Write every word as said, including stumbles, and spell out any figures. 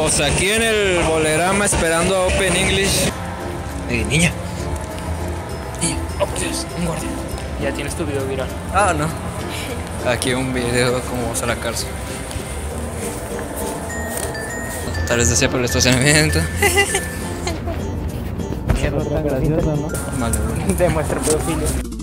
Pues aquí en el Bolerama esperando a Open English. Eh, niña. Niña. Oh, por Dios, un guardia. Ya tienes tu video viral. Ah, no. Aquí un video de cómo vas a la cárcel. Tal vez decía por el estacionamiento. Qué tan gracioso, ¿no? Malo. Demuestra pedofilia.